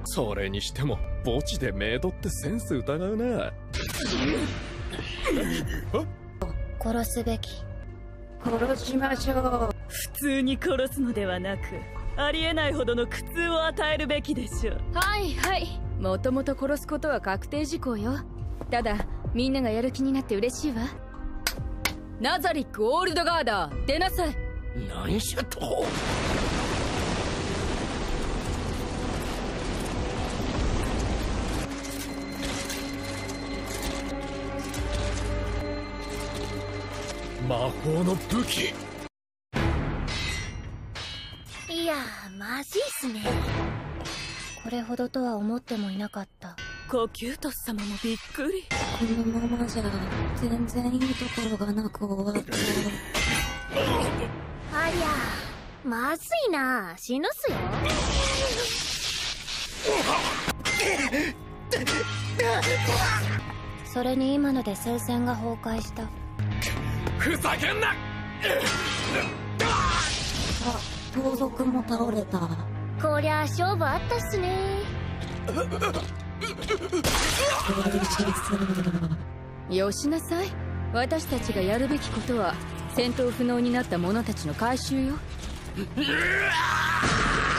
それにしても墓地でメイドってセンス疑うな。 殺すべき。 殺しましょう。 普通に殺すのではなく、ありえないほどの苦痛を与えるべきでしょう。 はいはい、もともと殺すことは確定事項よ。ただみんながやる気になって嬉しいわ。ナザリック・オールドガーダー、出なさい。 何しゃと。魔法の武器。 いやー、マジっすね。これほどとは思ってもいなかった。 コキュートス様もびっくり。 このままじゃ全然いいところがなく終わっちゃう。 ありゃー、まずいな。死ぬっすよ。それに今ので聖戦が崩壊した。 ふざけんな。 あ、盗賊も倒れた。 こりゃ勝負あったっすね。 よしなさい。私たちがやるべきことは戦闘不能になった者たちの回収よ。